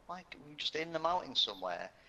Like, we were just in the mountains somewhere,